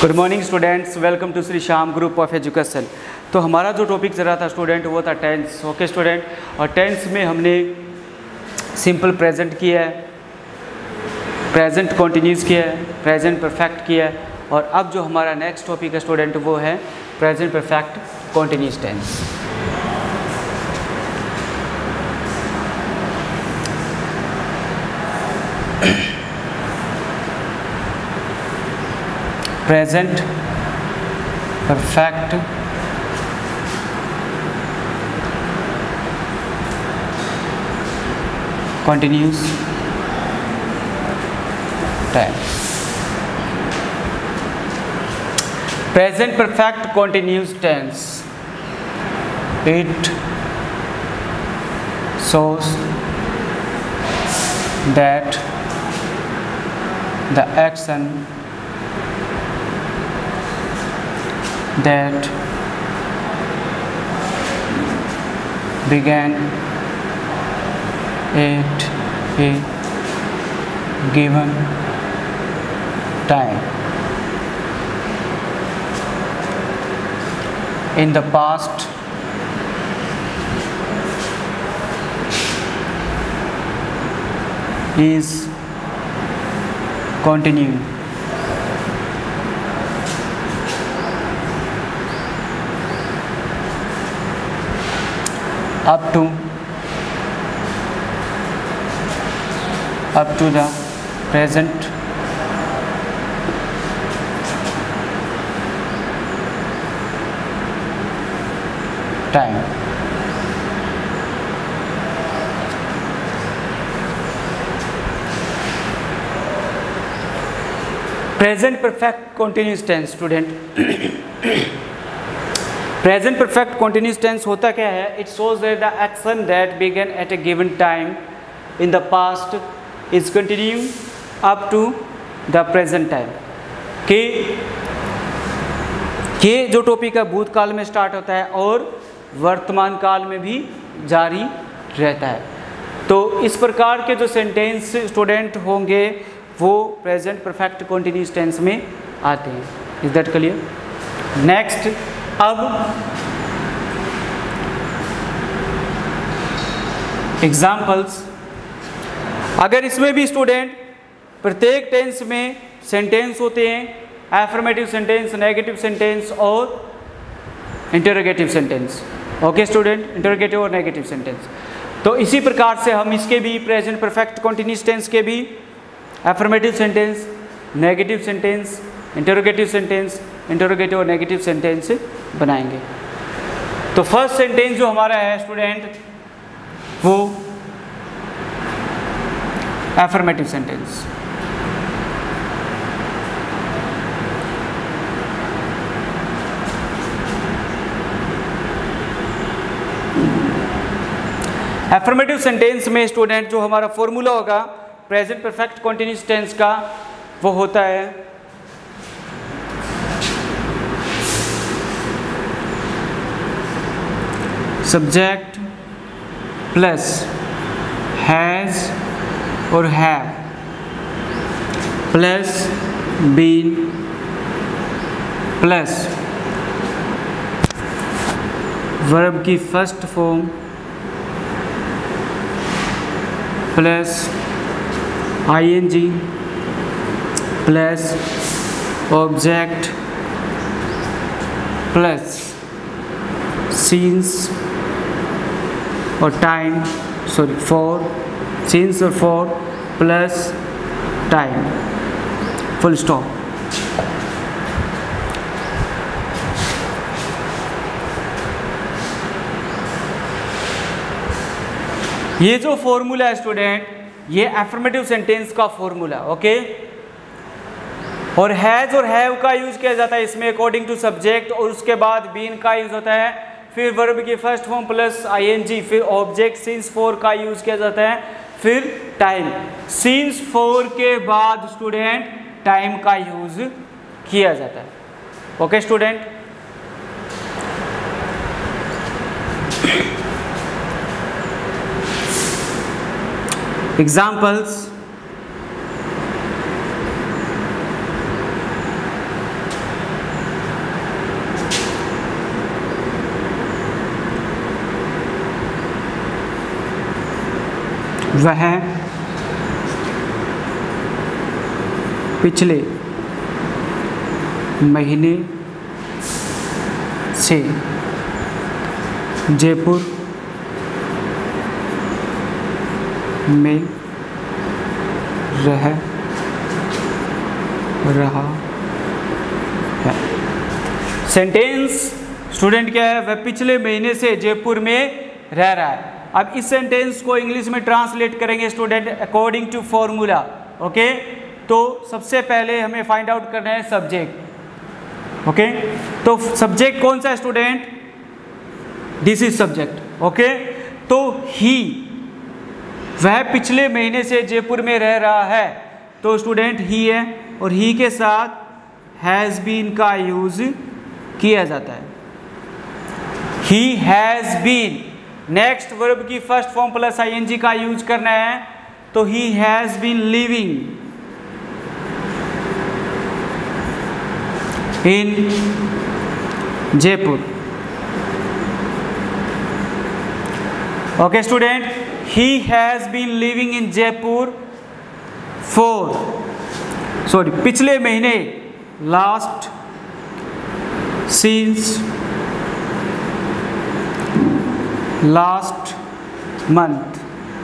Good morning students, welcome to Shri Shyam group of education. तो हमारा जो टॉपिक चल रहा था स्टूडेंट वो था टेंस। ओके स्टूडेंट, और टेंस में हमने सिंपल प्रेजेंट किया है, प्रेजेंट कॉन्टिन्यूस किया है, प्रेजेंट परफेक्ट किया है, और अब जो हमारा नेक्स्ट टॉपिक है स्टूडेंट वो है present perfect continuous tense. Present perfect continuous tense। present perfect continuous tense, it shows that the action that began at a given time in the past is continuing up to the present time। Present perfect continuous tense student, present perfect continuous tense होता क्या है? It shows that the action that began at a given time in the past is continuing up to the present time. कि जो topic है भूतकाल में start होता है और वर्तमान काल में भी जारी रहता है। तो इस प्रकार के जो सेंटेंस स्टूडेंट होंगे वो प्रेजेंट परफेक्ट कॉन्टिन्यूस टेंस में आते हैं। Is that clear? नेक्स्ट, अब एग्जाम्पल्स। अगर इसमें भी स्टूडेंट प्रत्येक टेंस में सेंटेंस होते हैं, एफर्मेटिव सेंटेंस, नेगेटिव सेंटेंस और interrogative sentence. Okay student, interrogative और नेगेटिव सेंटेंस। तो इसी प्रकार से हम इसके भी प्रेजेंट परफेक्ट कॉन्टिन्यूस टेंस के भी affirmative sentence, negative sentence, interrogative sentence, interrogative और नेगेटिव सेंटेंस बनाएंगे। तो फर्स्ट सेंटेंस जो हमारा है स्टूडेंट वो एफर्मेटिव सेंटेंस। एफर्मेटिव सेंटेंस में स्टूडेंट जो हमारा फॉर्मूला होगा प्रेजेंट परफेक्ट कॉन्टिन्यूस टेंस का वो होता है सब्जेक्ट प्लस हैज और have plus been plus verb की first form plus ING plus object plus since और टाइम, सॉरी फॉर, सीन्स और for plus time, full stop. ये जो फॉर्मूला है स्टूडेंट ये एफर्मेटिव सेंटेंस का फॉर्मूला। ओके, और हैज और हैव का यूज किया जाता है इसमें अकॉर्डिंग टू सब्जेक्ट, और उसके बाद बीन का यूज होता है, फिर वर्ब की फर्स्ट फॉर्म प्लस आईएनजी, फिर ऑब्जेक्ट सीन्स फॉर का यूज किया जाता है, फिर टाइम। सीन्स फॉर के बाद स्टूडेंट टाइम का यूज किया जाता है। ओके स्टूडेंट, Examples: वह पिछले महीने से जयपुर में रह रहा है। सेंटेंस स्टूडेंट क्या है, वह पिछले महीने से जयपुर में रह रहा है। अब इस सेंटेंस को इंग्लिश में ट्रांसलेट करेंगे student according to formula. Okay, तो सबसे पहले हमें फाइंड आउट करना है सब्जेक्ट। ओके, तो सब्जेक्ट कौन सा है student, this is subject. Okay, तो ही, वह पिछले महीने से जयपुर में रह रहा है, तो स्टूडेंट ही है और ही के साथ हैज़ बीन का यूज किया जाता है। He has been, next verb की फर्स्ट फॉर्म प्लस आईएनजी का यूज करना है, तो he has been living in Jaipur. Okay student, he has been living in Jaipur पिछले महीने, लास्ट, सिंस लास्ट मंथ।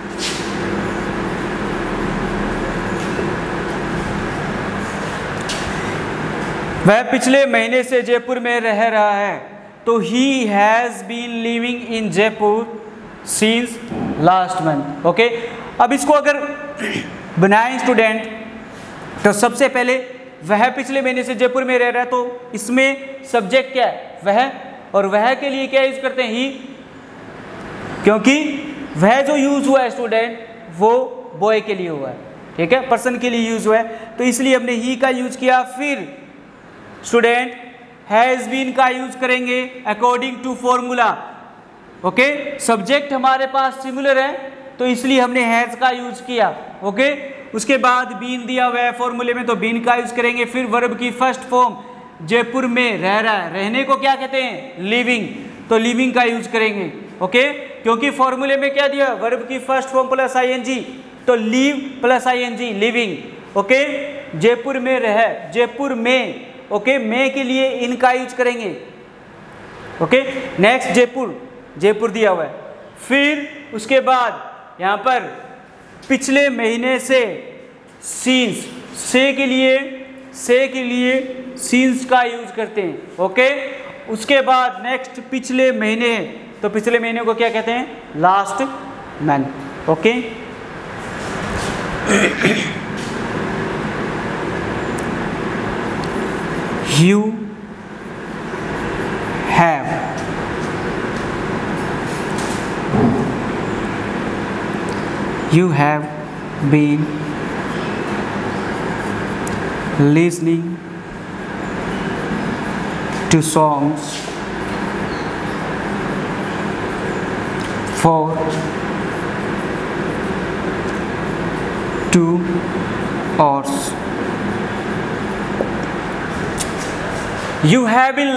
वह पिछले महीने से जयपुर में रह रहा है, तो he has been living in Jaipur since last month. Okay, अब इसको अगर बनाएं स्टूडेंट, तो सबसे पहले वह पिछले महीने से जयपुर में रह रहा है, तो इसमें सब्जेक्ट क्या है, वह, और वह के लिए क्या यूज करते हैं, ही, क्योंकि वह जो यूज हुआ है स्टूडेंट वो बॉय के लिए हुआ है, ठीक है, पर्सन के लिए यूज हुआ है, तो इसलिए हमने ही का यूज किया। फिर स्टूडेंट हैज़ बीन का यूज करेंगे according to formula. Okay, subject हमारे पास सिमिलर है, तो इसलिए हमने हैज़ का यूज किया। ओके, उसके बाद बीन दिया हुआ है फॉर्मूले में, तो बीन का यूज करेंगे। फिर वर्ब की फर्स्ट फॉर्म जयपुर में रह रहा है, रहने को क्या कहते हैं, लिविंग, तो लिविंग का यूज करेंगे। ओके, क्योंकि फॉर्मूले में क्या दिया, वर्ब की फर्स्ट फॉर्म प्लस आईएनजी, तो live plus ING, living. Okay, Jaipur में रह, जयपुर में, ओके, में के लिए इनका यूज करेंगे। ओके, नेक्स्ट जयपुर, जयपुर दिया हुआ है। फिर उसके बाद यहाँ पर पिछले महीने से, सीन्स, से के लिए सीन्स का यूज करते हैं। ओके, उसके बाद नेक्स्ट पिछले महीने, तो पिछले महीने को क्या कहते हैं, last month. Okay, you have been listening to songs for 2 hours. You have been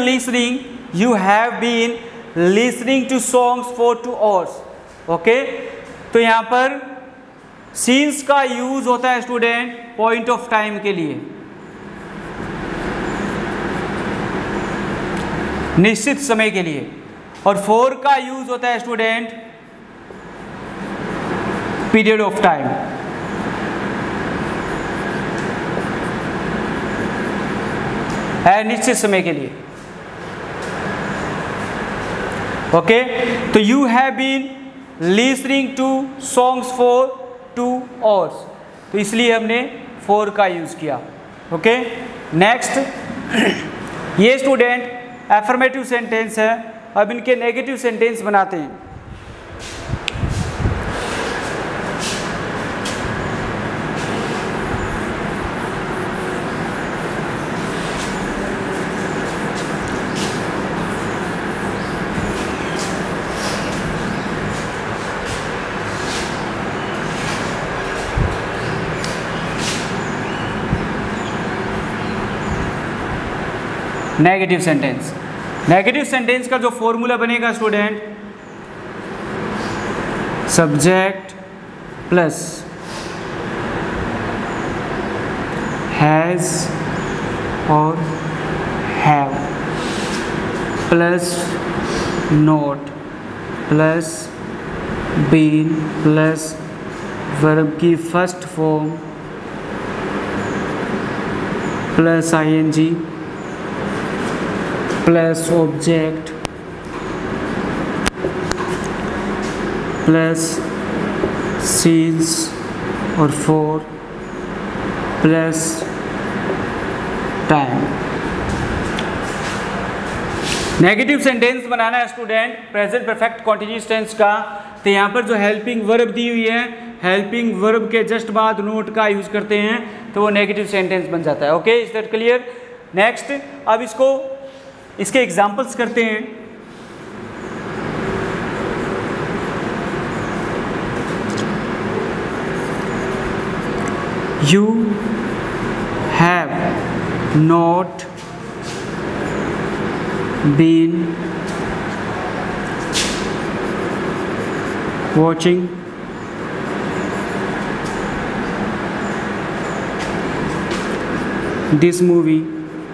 listening to songs for 2 hours. Okay, तो यहाँ पर सीन्स का यूज होता है स्टूडेंट पॉइंट ऑफ टाइम के लिए, निश्चित समय के लिए, और फॉर का यूज होता है स्टूडेंट पीरियड ऑफ टाइम। है निश्चित समय के लिए। ओके, तो you have been listening to songs for 2 hours, तो इसलिए हमने फॉर का यूज किया। ओके, नेक्स्ट, ये स्टूडेंट एफर्मेटिव सेंटेंस है। अब इनके नेगेटिव सेंटेंस बनाते हैं। नेगेटिव सेंटेंस, नेगेटिव सेंटेंस का जो फॉर्मूला बनेगा स्टूडेंट, सब्जेक्ट प्लस हैज़ और have plus not plus been plus verb की first form plus ING plus object plus since और for plus time. Negative sentence बनाना है student present perfect continuous tense का, तो यहाँ पर जो हेल्पिंग वर्ब दी हुई है, हेल्पिंग वर्ब के जस्ट बाद नोट का यूज करते हैं तो वो नेगेटिव सेंटेंस बन जाता है। Okay, is that clear? Next, अब इसके एग्जांपल्स करते हैं। You have not been watching this movie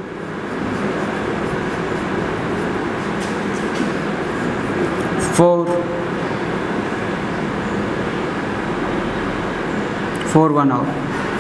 for 1 hour.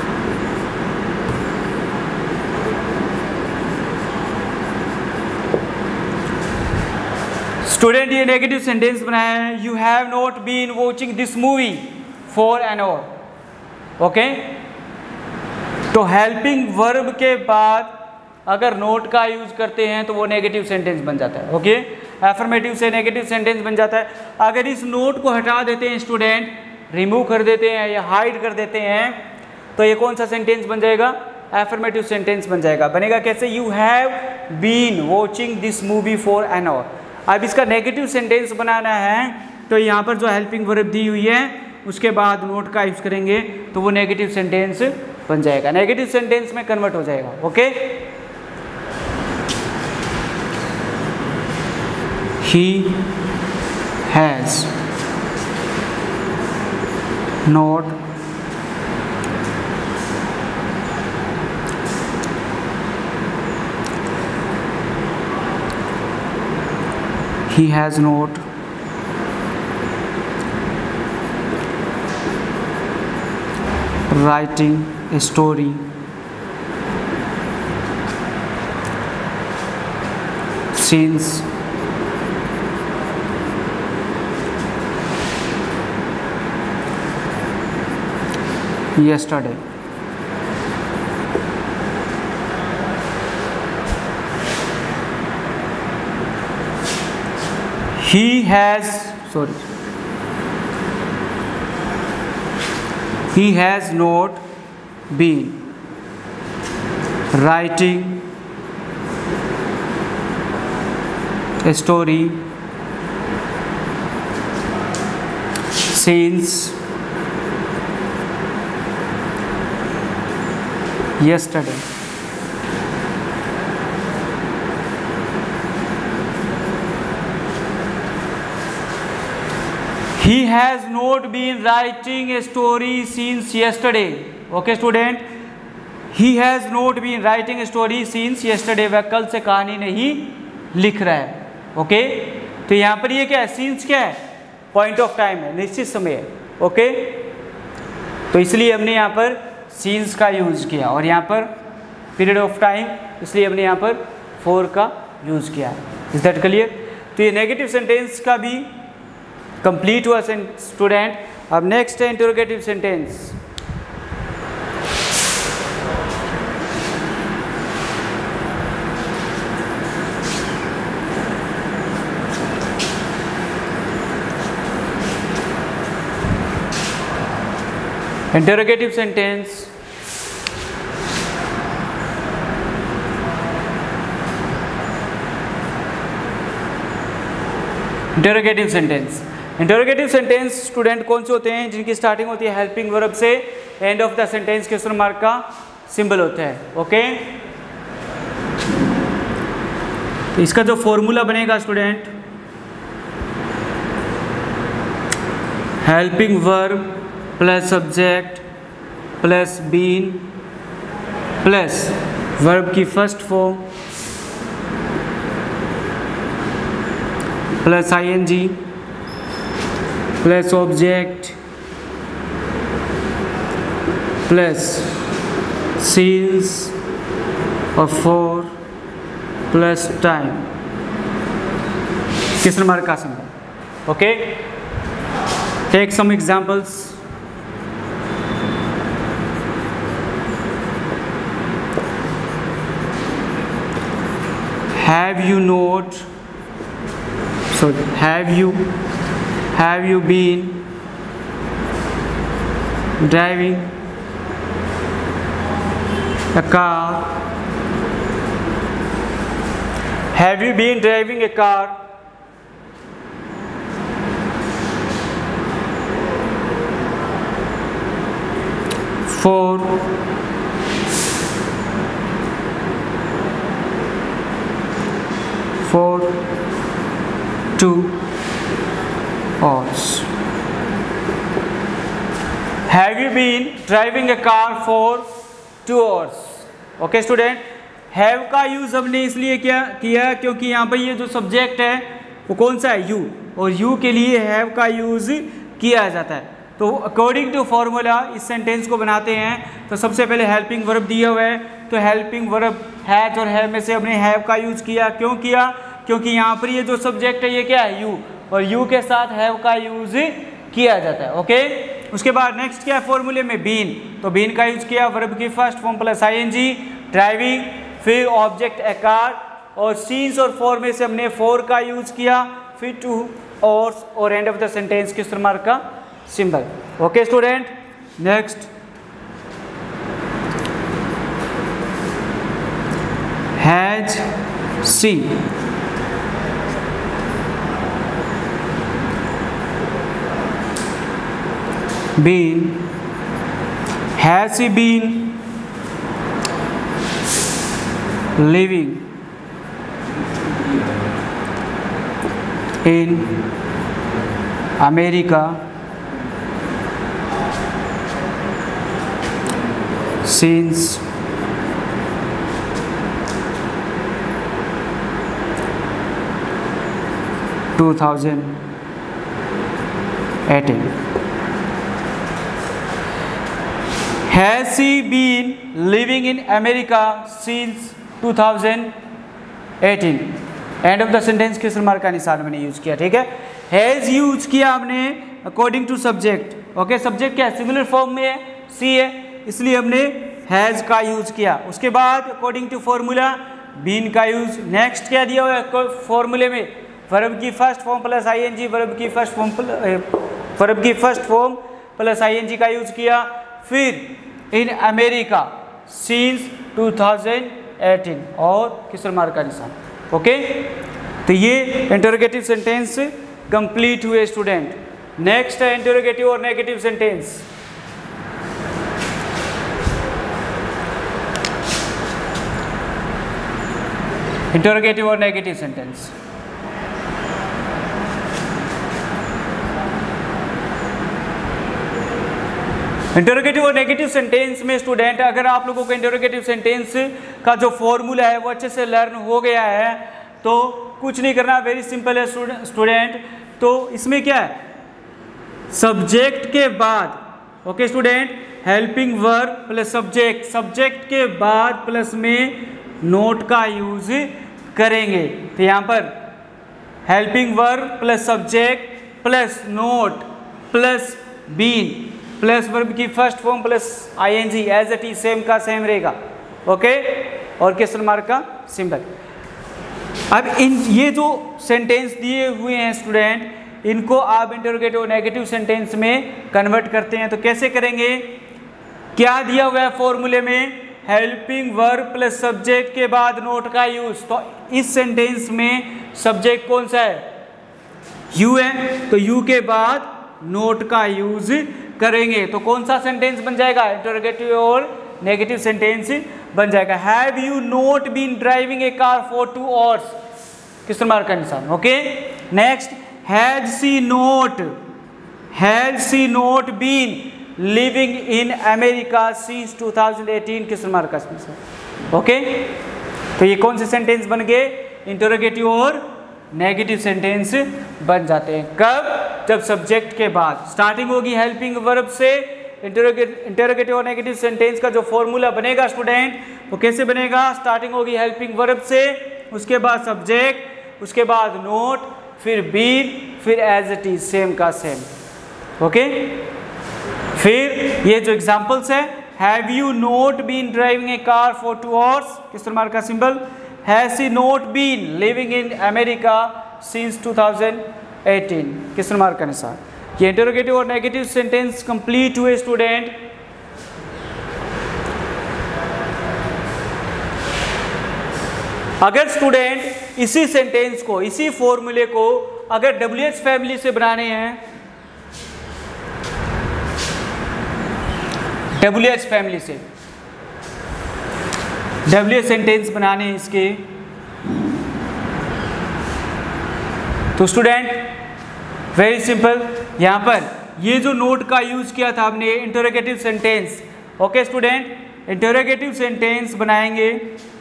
Student ये नेगेटिव सेंटेंस बनाया है, you have not been watching this movie for an hour. Okay, तो हेल्पिंग वर्ब के बाद अगर नोट का यूज करते हैं तो वो नेगेटिव सेंटेंस बन जाता है। ओके, एफर्मेटिव से नेगेटिव सेंटेंस बन जाता है। अगर इस नोट को हटा देते हैं स्टूडेंट, रिमूव कर देते हैं या हाइड कर देते हैं, तो ये कौन सा सेंटेंस बन जाएगा? एफर्मेटिव सेंटेंस बन जाएगा। बनेगा कैसे? You have been watching this movie for an hour. अब इसका नेगेटिव सेंटेंस बनाना है तो यहाँ पर जो हेल्पिंग वर्ब दी हुई है उसके बाद नोट का यूज करेंगे तो वो नेगेटिव सेंटेंस बन जाएगा, नेगेटिव सेंटेंस में कन्वर्ट हो जाएगा। Okay, he has not he has not writing a story since yesterday. He has not been writing a story since yesterday. He has not been writing a story since yesterday. Okay student, he has not been writing a story since yesterday. वह कल से कहानी नहीं लिख रहा है। Okay, तो यहाँ पर ये क्या है? since क्या है? पॉइंट ऑफ टाइम है, निश्चित समय है। ओके, तो इसलिए हमने यहाँ पर since का यूज किया और यहाँ पर पीरियड ऑफ टाइम, इसलिए हमने यहाँ पर for का यूज किया। Is that clear? तो ये नेगेटिव सेंटेंस का भी कंप्लीट हुआ स्टूडेंट। अब नेक्स्ट है interrogative sentence. Interrogative sentence interrogative sentence interrogative sentence student कौन से होते हैं? जिनकी स्टार्टिंग होती है हेल्पिंग वर्ब से, end of the sentence question mark का सिंबल होता है। ओके, तो इसका जो फॉर्मूला बनेगा student, helping verb plus subject plus been plus verb की first form plus ING plus object plus since और फॉर प्लस टाइम किस नंबर का symbol. Okay, take some examples. Have you been driving a car? Have you been driving a car? For 2 hours. Have you been driving a car for 2 hours? Okay student, have का use हमने इसलिए किया क्योंकि यहाँ पर ये जो subject है वो कौन सा है, यू, और यू के लिए हैव का यूज किया जाता है. तो अकॉर्डिंग टू फॉर्मूला इस सेंटेंस को बनाते हैं. तो सबसे पहले हेल्पिंग वर्ब दिया हुआ है, तो हेल्पिंग वर्ब हैज और हैव में से हमने हैव का यूज किया. क्यों किया? क्योंकि यहाँ पर ये जो सब्जेक्ट है ये क्या है, यू, और यू के साथ हैव का यूज किया जाता है. ओके, उसके बाद नेक्स्ट क्या है फॉर्मूले में, बीन. तो बीन का यूज किया, वर्ब की first form plus ING, driving, फिर ऑब्जेक्ट ए कार, और सीन्स और फॉर में से हमने फॉर का यूज किया, फिर टू और end of the sentence question mark का symbol. Okay student, next has seen. Been, has he been living in America since 2018? Has he been living in America since 2018? End of the sentence किस mark का निशान मैंने use किया. ठीक है, has use किया हमने according to subject. Okay, subject क्या है, सिंगुलर फॉर्म में है, सी है, इसलिए हमने हैज का यूज किया. उसके बाद अकॉर्डिंग टू फॉर्मूला बीन का यूज. नेक्स्ट क्या दिया हुआ है फॉर्मूले में, वर्ब की first form plus ING, verb की फर्स्ट फॉर्म प्लस आईएनजी का यूज किया. फिर इन अमेरिका सिंस 2018 और किसर मार्क का निशान. ओके, तो ये इंटरोगेटिव सेंटेंस कंप्लीट हुए स्टूडेंट. नेक्स्ट है इंटरोगेटिव और नेगेटिव सेंटेंस. इंटरोगेटिव और नेगेटिव सेंटेंस. इंटरोगेटिव और नेगेटिव सेंटेंस में स्टूडेंट, अगर आप लोगों को इंटरोगेटिव सेंटेंस का जो फॉर्मूला है वो अच्छे से लर्न हो गया है तो कुछ नहीं करना, वेरी सिंपल है स्टूडेंट. तो इसमें क्या है, सब्जेक्ट के बाद, okay student, helping verb plus subject, subject के बाद प्लस में नोट का यूज करेंगे. तो यहाँ पर helping verb plus subject plus not plus been plus verb की first form plus ING, as it is same का सेम रहेगा. ओके, और क्वेश्चन मार्क का सिंबल. अब ये जो सेंटेंस दिए हुए हैं स्टूडेंट, इनको आप इंटरोगेटिव और नेगेटिव सेंटेंस में कन्वर्ट करते हैं. तो कैसे करेंगे, क्या दिया हुआ है फॉर्मूले में, हेल्पिंग वर्ब प्लस सब्जेक्ट के बाद नोट का यूज. तो इस सेंटेंस में सब्जेक्ट कौन सा है, यू है, तो यू के बाद नोट का यूज करेंगे. तो कौन सा सेंटेंस बन जाएगा, इंटरोगेटिव और नेगेटिव सेंटेंस बन जाएगा. Have you not been driving a car for 2 hours, किस मार्क का निशान. Okay, next has she not been living in America since 2018 किस मार्क का इसमें से। ओके, तो ये कौन से सेंटेंस बन गए, इंटरोगेटिव और नेगेटिव सेंटेंस बन जाते हैं। कब, जब सब्जेक्ट के बाद स्टार्टिंग होगी हेल्पिंग वर्ब से। इंटरोगेटिव और नेगेटिव सेंटेंस का जो फॉर्मूला बनेगा स्टूडेंट, वो कैसे बनेगा, स्टार्टिंग होगी हेल्पिंग वर्ब से, उसके बाद सब्जेक्ट, उसके बाद नोट, फिर बीन, फिर एज इट इज, सेम का सेम। ओके, फिर ये जो एग्जांपल्स है, have you not been driving a car for 2 hours, किस मार्क का symbol, has he not been living in America since 2018, किस मार्क का निशान। ये इंटरोगेटिव और नेगेटिव सेंटेंस कंप्लीट हुए स्टूडेंट। अगर स्टूडेंट इसी सेंटेंस को, इसी फॉर्मूले को अगर WH फैमिली से बनाने हैं, WH फैमिली से WH सेंटेंस बनाने हैं इसके, तो स्टूडेंट वेरी सिंपल, यहाँ पर ये जो नोट का यूज किया था हमने, interrogative sentence. Okay student, interrogative sentence बनाएंगे।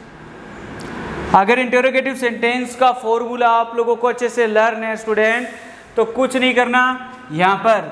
अगर इंटरोगेटिव सेंटेंस का फॉर्मूला आप लोगों को अच्छे से लर्न है स्टूडेंट, तो कुछ नहीं करना, यहाँ पर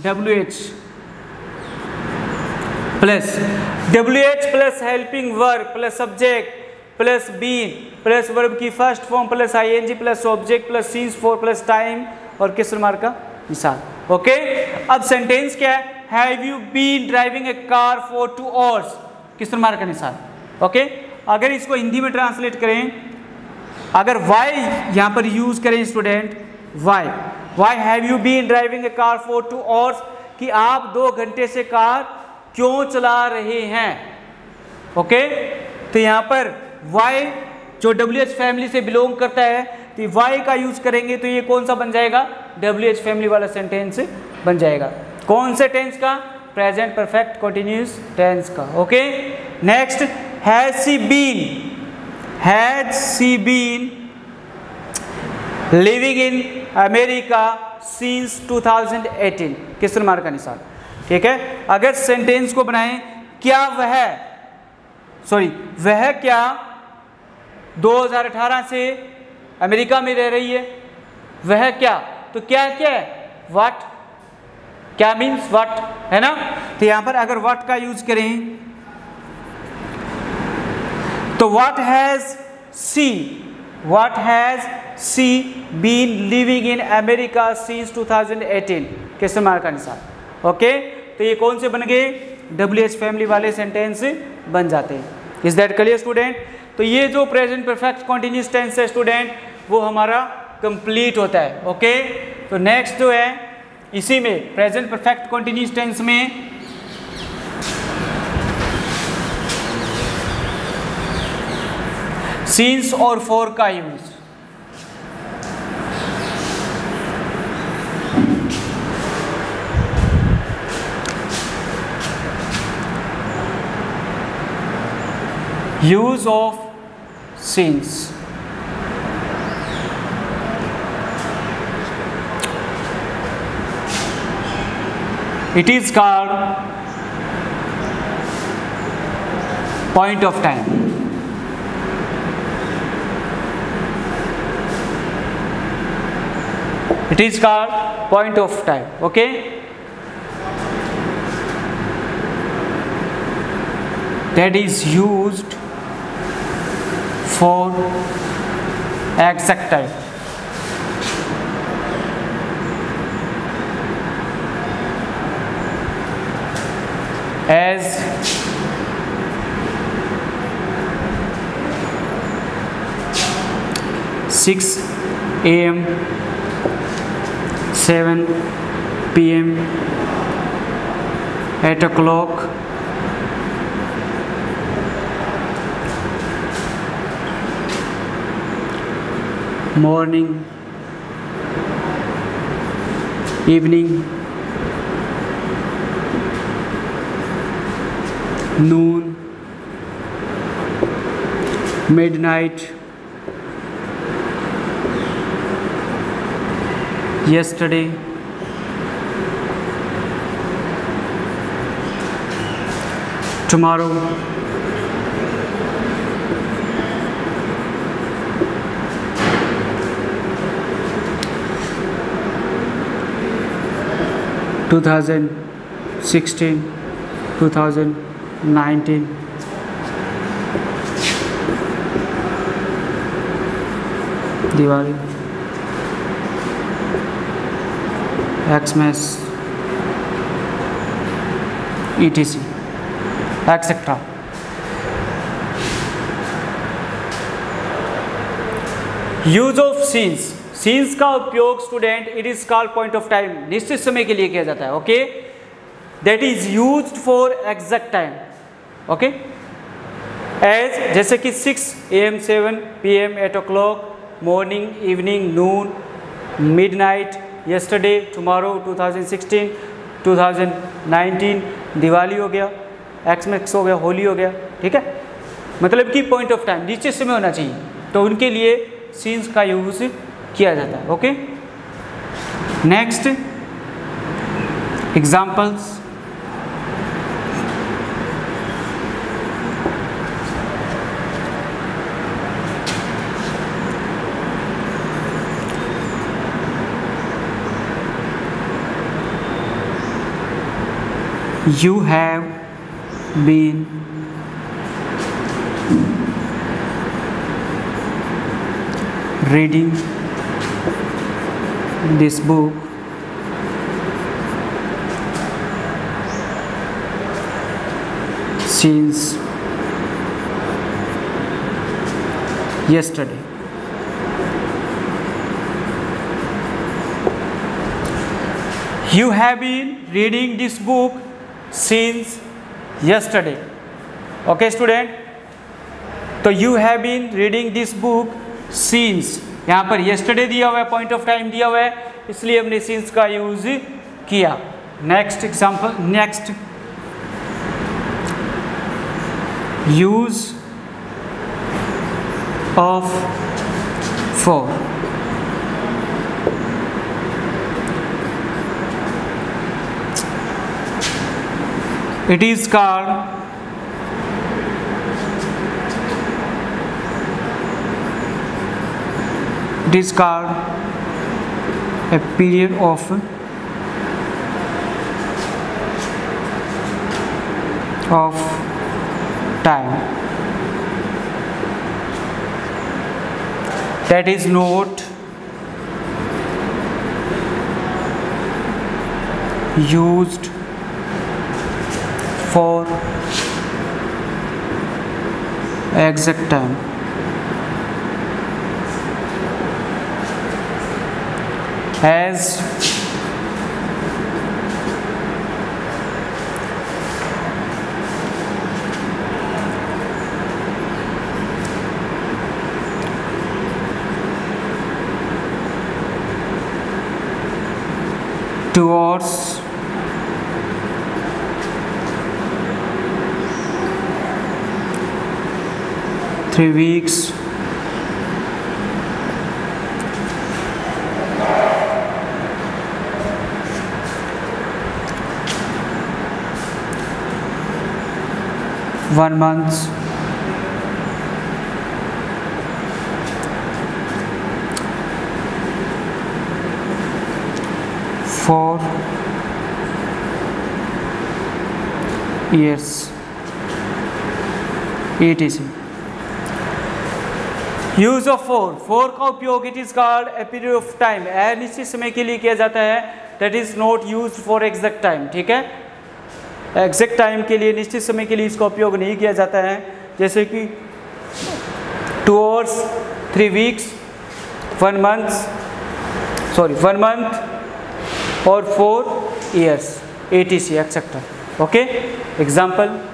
WH plus helping verb plus subject plus been plus verb की first form plus ING plus object plus since for plus time और किस मार्क का निशान। ओके, अब सेंटेंस क्या है, have you been driving a car for 2 hours, किस mark का निशान। ओके, अगर इसको हिंदी में ट्रांसलेट करें, अगर वाई यहाँ पर यूज करें student, why have you been driving a car for 2 hours, कि आप 2 घंटे से कार क्यों चला रहे हैं। ओके, तो यहाँ पर वाई जो WH फैमिली से बिलोंग करता है, तो वाई का यूज करेंगे तो ये कौन सा बन जाएगा, WH फैमिली वाला सेंटेंस बन जाएगा। कौन से टेंस का, प्रेजेंट परफेक्ट कंटिन्यूअस टेंस का। Okay, next, has she been living in America since 2018, किस मार्क का निशान। ठीक है, अगर सेंटेंस को बनाएं, क्या वह क्या 2018 से अमेरिका में रह रही है, वह क्या, तो क्या है, व्हाट, क्या मीन्स व्हाट, है ना। तो यहां पर अगर व्हाट का यूज करें, तो what has she been living in America since 2018, किस मार्क का निशान। ओके, तो ये कौन से बन गए, WH फैमिली वाले सेंटेंस बन जाते हैं। Is that clear student. तो ये जो प्रेजेंट परफेक्ट कंटिन्यूअस टेंस है स्टूडेंट, वो हमारा कंप्लीट होता है। ओके, तो नेक्स्ट जो है, इसी में प्रेजेंट परफेक्ट कंटिन्यूअस टेंस में सिंस और फॉर का use. use of since, it is called point of time. It is called point of time. Okay, that is used for exact time. As 6 AM, 7 PM, 8 o'clock, morning, evening, noon, midnight, yesterday, tomorrow, 2016, 2019, Diwali, Xmas, etc. etc. Use of since, since का उपयोग student it is called point of time, निश्चित समय के लिए किया जाता है. Okay, that is used for exact time. Okay, as जैसे कि 6 AM, 7 PM, 8 o'clock, morning, evening, noon, midnight, yesterday, tomorrow, 2016, 2019, Diwali हो गया, एक्समैक्स हो गया, होली हो गया. ठीक है, मतलब कि पॉइंट ऑफ टाइम निश्चित समय होना चाहिए, तो उनके लिए सीन्स का यूज किया जाता है. Okay, next examples. You have been reading this book since yesterday. You have been reading this book since yesterday. Okay student, तो you have been reading this book since, यहाँ पर yesterday दिया हुआ है, पॉइंट ऑफ टाइम दिया हुआ है, इसलिए हमने since का यूज किया. Next example, next use of for. It is called a period of time that is not used for exact time. As towards 3 weeks, one month, 4 years, etc. Use of for का उपयोग it is called a period of time, निश्चित समय के लिए किया जाता है, that is not use for exact time. ठीक है, एग्जैक्ट टाइम के लिए, निश्चित समय के लिए इसका उपयोग नहीं किया जाता है, जैसे कि 2 hours, 3 weeks, 1 month और 4 years, etc. Okay, example